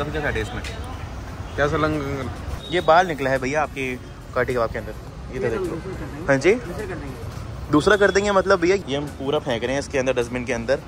पीका क्या था टेस्ट में? क्या सलंग? ये बाल निकला है भैया आपकी काठी कबाब के अंदर, ये तो देख लो। हाँ जी, दूसरा कर देंगे मतलब भैया ये हम पूरा फेंक रहे हैं इसके अंदर, डस्टबिन के अंदर।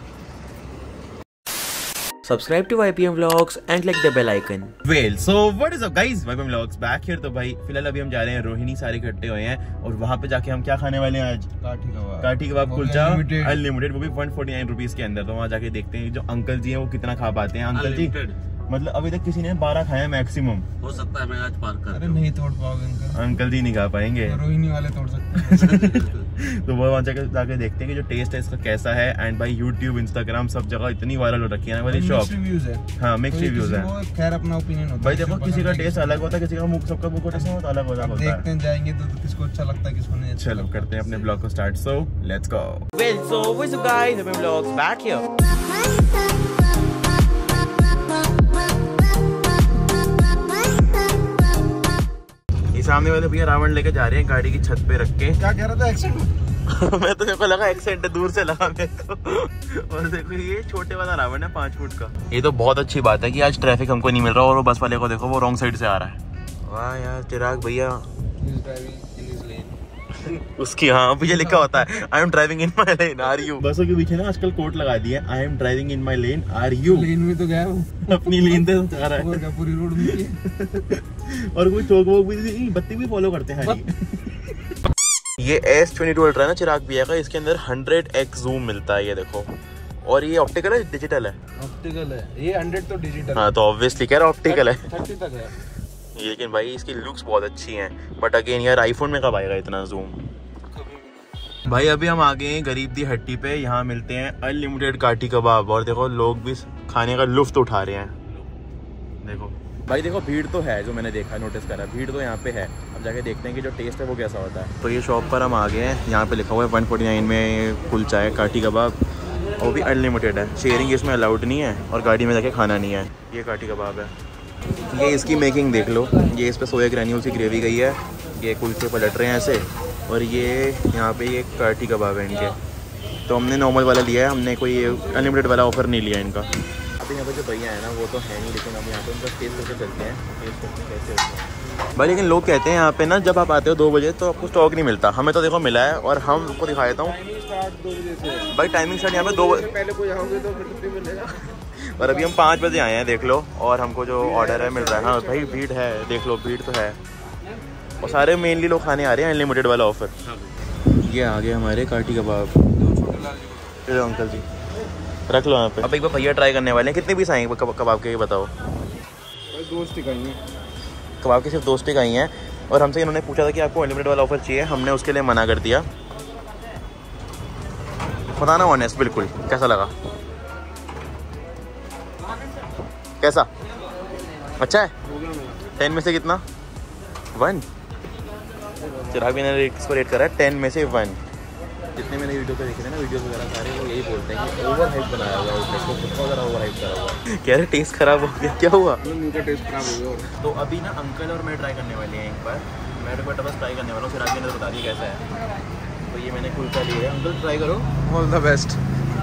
Subscribe to YPM Vlogs and click the bell icon. Well, so what is up guys? YPM Vlogs back here। तो भाई फिलहाल अभी हम जा रहे हैं रोहिणी, सारे इकट्ठे हुए हैं और वहाँ पे जाके हम क्या खाने वाले हैं आज? काठी कबाब कुलचा अनलिमिटेड, वो भी 149 रुपीज के अंदर। तो वहाँ जाके देखते हैं जो अंकल जी हैं वो कितना खा पाते हैं। अंकल जी मतलब अभी तक किसी ने 12 खाया मैक्सिमम, हो सकता है मैं आज पार कर। अरे नहीं तोड़ पाओगे अंकल जी, नहीं खा पाएंगे, रोहिणी वाले तोड़ सकते हैं। तो वो वहाँ जाके देखते हैं कि जो टेस्ट है इसका कैसा है। एंड भाई यूट्यूब, इंस्टाग्राम सब जगह इतनी वायरल हो रखी है ना वाली शॉप। हाँ, मिक्स रिव्यूज है। खैर अपना ओपिनियन होता है भाई, देखो किसी का टेस्ट अलग होता है, किसी का मुख, सबका मुख टेस्ट अलग होता है। देखते हैं जाएंगे तो किसको अच्छा लगता है किसको नहीं। चलो करते हैं अपने ब्लॉग को start. So let's go. Well, so what's up guys? YPM Vlogs back here. सामने वाले भैया रावण लेके जा रहे हैं गाड़ी की छत पे रख के। क्या कह रहा था एक्सेंट? मैं तो मेरे को लगा एक्सेंट दूर से लगा मेरे को। और देखो ये छोटे वाला रावण है 5 फुट का। ये तो बहुत अच्छी बात है कि आज ट्रैफिक हमको नहीं मिल रहा और वो बस वाले को देखो वो रॉन्ग साइड से आ रहा है। वाह यार चिराग भैया उसकी, हाँ पीछे लिखा होता है I am driving in my lane are you. बसों के पीछे ना आजकल कोट लगा दिया है I am driving in my lane are you. Lane में तो गया वो अपनी लेन से जा रहा है पूरी रोड में। और कोई चौक वोक भी बत्ती भी फॉलो करते हैं। ये S22 अल्ट्रा है ना चिराग भैया का, इसके अंदर 100x जूम मिलता है, ये देखो। और ये ऑप्टिकल है डिजिटल है? ऑप्टिकल है ये, 100 तो डिजिटल। हाँ तो ऑब्वियसली कह रहा ऑप्टिकल है। 30 तक है। लेकिन भाई इसकी लुक्स बहुत अच्छी हैं, बट अगेन यार आईफोन में कब आएगा इतना जूम। भाई अभी हम आ गए हैं गरीब दी हट्टी पे, यहाँ मिलते हैं अनलिमिटेड काठी कबाब। और देखो लोग भी खाने का लुफ्त उठा रहे हैं। देखो भाई देखो भीड़ तो है, जो मैंने देखा नोटिस करा भीड़ तो यहाँ पे है। अब जाके देखते हैं कि जो टेस्ट है वो कैसा होता है। तो ये शॉप पर हम आ गए हैं, यहाँ पे लिखा हुआ है 149 में कुलचा है काठी कबाब, वो भी अनलिमिटेड है। शेयरिंग इसमें अलाउड नहीं है और गाड़ी में जाके खाना नहीं है। ये काठी कबाब है, ये इसकी मेकिंग देख लो। ये इस पर सोया ग्रैन्यूल्स की ग्रेवी गई है, ये कुलचे पलट रहे हैं ऐसे। और ये यहाँ पे ये काठी कबाब है इनके। तो हमने नॉर्मल वाला लिया है, हमने कोई अनलिमिटेड वाला ऑफ़र नहीं लिया इनका। अभी यहाँ पे जो भैया है ना वो तो है नहीं, लेकिन अब यहाँ पे उनका टेस्ट करके चलते हैं, टेस्ट करते हैं कैसे होता है भाई। लेकिन लोग कहते हैं यहाँ पे ना जब आप आते हो 2 बजे तो आपको स्टॉक नहीं मिलता। हमें तो देखो मिला है और हम आपको दिखा देता हूँ भाई। टाइमिंग स्टार्ट यहाँ पे 2 बजे पहले कोई आओगे तो फिर मिलेगा। और अभी हम 5 बजे आए हैं देख लो, और हमको जो ऑर्डर है मिल रहा है। हाँ भाई भीड़ है, देख लो भीड़ तो है। और सारे मेनली लोग खाने आ रहे हैं अनलिमिटेड वाला ऑफर। ये आ गए हमारे काठी कबाब। अंकल जी रख लो यहाँ पे। अब एक बार भैया ट्राई करने वाले हैं। कितने पीस आएंगे कबाब के, ये बताओ? 2 स्टिक आई हैं कबाब के, सिर्फ 2 स्टिक आई हैं। और हमसे इन्होंने पूछा था कि आपको अनलिमिटेड वाला ऑफर चाहिए, हमने उसके लिए मना कर दिया। बताना ऑनेस्ट बिल्कुल कैसा लगा? कैसा? अच्छा है? 10 में से कितना? 1। चिराग ने इसको रेट करा है 10 में से 1। जितने मैंने वीडियो पे देखे थे ना, वीडियो वगैरह सारे वो यही बोलते हैं कि ओवर हाइप बनाया हुआ है उसने, तो बहुत ज़्यादा ओवर हाइप करा हुआ है। कह रहे टेस्ट खराब हो गया, क्या हुआ? उनका टेस्ट खराब हो गया। तो अभी ना अंकल और मैं ट्राई करने वाले हैं एक बार। मैं तो बस ट्राई करने वाला हूँ, चिराग ने बता दिया कैसा है। तो ये मैंने कुलचा लिया है, अंकल ट्राई करो। All the best.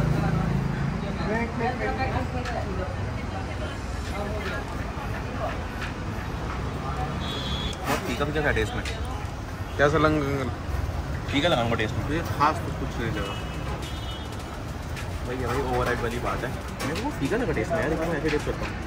तीखा भी क्या था टेस्ट में? क्या सलंग? तीखा लगाऊंगा टेस्ट में, ये खास कुछ नहीं लगा भाई। ये भाई ओवर हाइप वाली बात है, मेरे को तीखा लगा टेस्ट में यार, मैं ऐसे टेस्ट करता हूँ।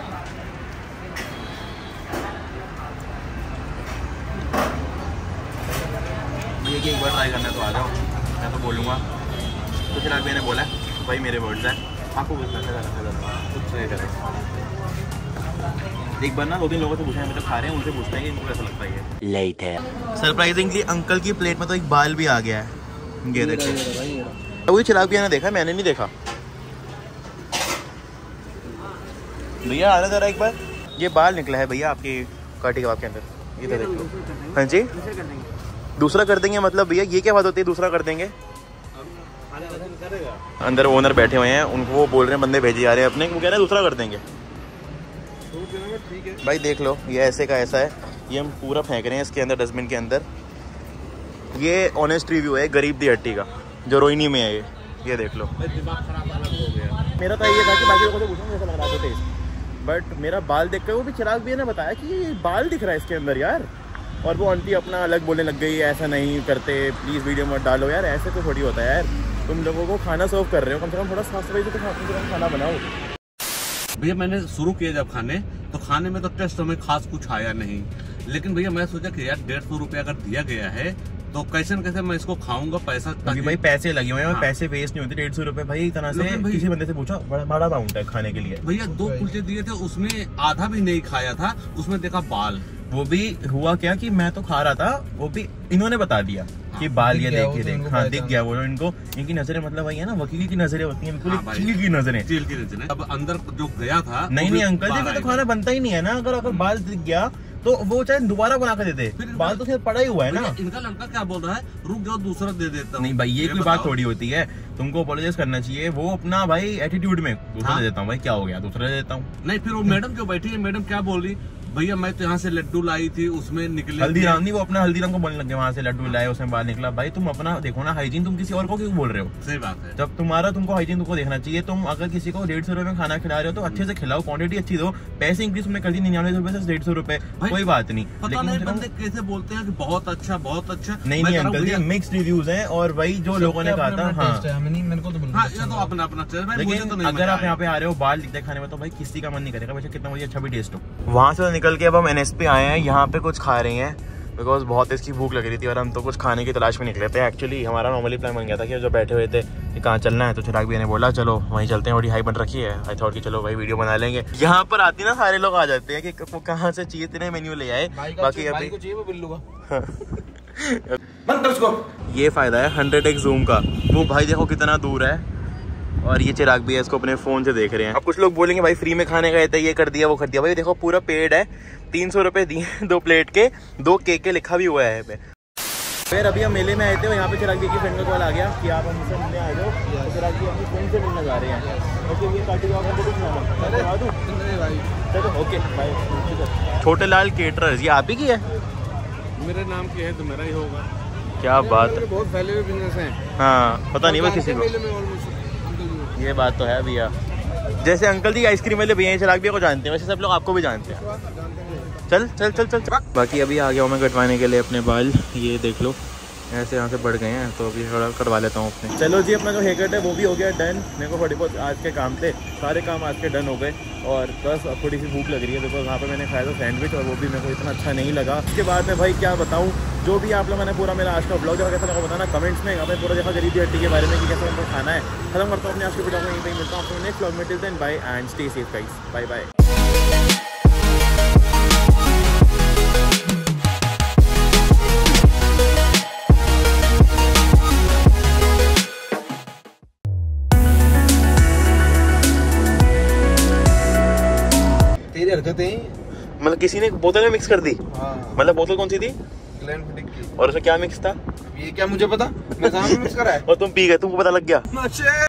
ये कि एक बार ट्राई करना है तो आ जाओ, मैं तो बोलूँगा। तो चिराग भैया ने बोला है भाई मेरे वर्ड्स हैं, आपको कुछ नहीं करें। एक बार ना 2-3 लोगों से पूछा है, मतलब खा रहे हैं उनसे पूछते हैं कि इनको कैसा लगता है। Late है। सरप्राइजिंगली अंकल की प्लेट में तो एक बाल भी आ गया है। ये देखो, वो चिराग भैया ने देखा, मैंने नहीं देखा। भैया आना जरा एक बार। ये बाल निकला है भैया आपकी काठी कबाब के अंदर, ये तो देखो। हाँ जी दूसरा कर देंगे मतलब भैया, ये क्या बात होती है दूसरा कर देंगे? अंदर ओनर बैठे हुए हैं, उनको वो बोल रहे हैं बंदे भेजे जा रहे हैं अपने, वो कह रहे हैं दूसरा कर देंगे। भाई देख लो ये ऐसे का ऐसा है, ये हम पूरा फेंक रहे हैं इसके अंदर, डस्टबिन के अंदर। ये ऑनेस्ट रिव्यू है गरीब दी हट्टी का, जो रोहिणी में है ये देख लो। दिमाग खराब अलग हो गया मेरा तो ये था कि बाकी लोगों से पूछूंगा कैसा लग रहा है टेस्ट। बट मेरा बाल देख कर वो भी चिराग भैया ने बताया कि ये बाल दिख रहा है इसके अंदर यार। और वो आंटी अपना अलग बोलने लग गई, ऐसा नहीं करते प्लीज़ वीडियो मत डालो यार, ऐसे तो थोड़ी होता है यार, तुम लोगों को खाना सर्व कर रहे हो, कम से कम थोड़ा साफ सफाई से तो खाना बनाओ। भैया मैंने शुरू किया जब खाने, तो खाने में तो टेस्ट हमें खास कुछ आया नहीं, लेकिन भैया मैं सोचा कि यार 150 रुपये अगर दिया गया है तो कैसे न कैसे मैं इसको खाऊंगा, पैसा भाई पैसे लगे हुए हैं, पैसे वेस्ट नहीं होते। 150 रुपये भाई इतना से किसी बंदे से पूछो, बड़ा अमाउंट है खाने के लिए। भैया 2 कुलचे दिए थे, उसमें आधा भी नहीं खाया था, उसमें देखा बाल। वो भी हुआ क्या कि मैं तो खा रहा था, वो भी इन्होंने बता दिया कि बाल ये देख हाँ दिख गया वो, इनको इनकी नजरें मतलब वही है ना, वकील की नजरें होती हैं, बिल्कुल चील की नजरें, चील की नजरें। अब अंदर जो गया था नहीं अंकल जी तो खाना बनता ही नहीं है ना, अगर बाल दिख गया तो वो चाहे दोबारा बना कर देते, बाल तो सिर्फ पड़ा ही हुआ है ना। इनका लड़का क्या बोल रहा है, रुक जाओ दूसरा दे देता हूं। नहीं भाई ये कोई बात थोड़ी होती है, तुमको अपोलोजाइज करना चाहिए। वो अपना भाई एटीट्यूड में दूसरा दे देता हूँ, भाई क्या हो गया दूसरा दे देता हूँ। नहीं फिर वो मैडम जो बैठी है, मैडम क्या बोल रही, भैया मैं तो यहाँ से लड्डू लाई थी, उसमें निकले हल्दीराम नहीं, वो अपना हल्दीराम को बोलने लगे, वहाँ से लड्डू लाए उसमें बाल निकला। भाई तुम अपना देखो ना हाइजीन, तुम किसी और को क्यों बोल रहे हो? सही बात है, जब तुमको हाइजीन तुमको देखना चाहिए। तुम अगर किसी को 150 रुपए में खाना खिला रहे हो तो अच्छे से खिलाओ, क्वांटिटी अच्छी दो। पैसे इंक्रीज तुमने कर दी 99 रुपए से 150 रुपए, कोई बात नहीं। पता नहीं बंदे कैसे बोलते हैं कि बहुत अच्छा बहुत अच्छा। नहीं अंकल जी मिक्स रिव्यूज हैं, और वही जो लोगों ने कहा था अपना। अगर आप यहाँ पे आ रहे हो बाल दिखते खाने में तो भाई किसी का मन नहीं करेगा, वैसे कितना मुझे अच्छा भी टेस्ट हो। वहाँ से निकल के अब हम NSP आए हैं, यहाँ पे कुछ खा रहे हैं बिकॉज बहुत इसकी भूख लग रही थी और हम तो कुछ खाने की तलाश में निकले थे। एक्चुअली हमारा नॉर्मली प्लान बन गया था कि जो बैठे हुए थे कि कहाँ चलना है, तो चिराग भैया ने बोला चलो वहीं चलते हैं, बड़ी हाई बन रखी है। आई थॉट कि चलो भाई वीडियो बना लेंगे। यहाँ पर आती ना सारे लोग आ जाते हैं कि कहाँ से चाहिए, इतने मेन्यू ले आए। बाकी अभी ये फायदा है 100x जूम का। वो भाई देखो कितना दूर है, और ये चिराग भी है, इसको अपने फोन से देख रहे हैं। अब कुछ लोग बोलेंगे भाई फ्री में खाने गए थे, ये कर दिया वो कर दिया। भाई देखो पूरा पेड है, 300 रुपए दिए 2 प्लेट के, 2 केक के लिखा भी हुआ है पे। फिर अभी हम मेले में आए थे और यहाँ पे चिराग जी की फ्रेंड का कॉल आ गया कि आप हमसे मिलने आ जाओ। चिराग जी अपनी फ्रेंड से मिलने जा रहे हैं। चलो ओके बाय। छोटे लाल केटरर्स, ये आप ही की है? मेरे नाम की है तो मेरा ही होगा। क्या बात है, बहुत फैले हुए बिजनेस हैं। हाँ पता नहीं भाई किसी को, ये बात तो है भैया। जैसे अंकल जी आइसक्रीम वाले भैया चिराग भैया को जानते हैं, वैसे सब लोग आपको भी जानते हैं। चल चल चल चल, चल। बाकी अभी आ गया हूँ मैं कटवाने के लिए अपने बाल, ये देख लो ऐसे यहाँ से बढ़ गए हैं, तो अभी थोड़ा करवा लेता हूँ अपने। चलो जी अपना जो हेयर कट है वो भी हो गया डन। मेरे को थोड़ी बहुत आज के काम थे, सारे काम आज के डन हो गए, और बस अब थोड़ी सी भूख लग रही है बिकॉज वहाँ पे मैंने खाया था सैंडविच और वो भी मेरे को इतना अच्छा नहीं लगा। उसके बाद में भाई क्या बताऊँ, जो भी आप लोगों ने पूरा मेरा आज का ब्लॉग देखा कैसा लगा बताना कमेंट्स में। आपने पूरा देखा गरीबी हट्टी के बारे में कि कैसे हमको खाना है। खत्म करता हूँ अपने आज के वीडियो में, यहीं पे मिलता हूँ आपको नेक्स्ट ब्लॉग में। Till then bye and stay safe guys, bye bye. मतलब किसी ने बोतल में मिक्स कर दी? हाँ। मतलब बोतल कौन सी थी? ग्लेनफिडिक की। और उसमें क्या मिक्स था? ये क्या मुझे पता, मैं कहाँ मिक्स करा है? और तुम पी गए, तुमको पता लग गया?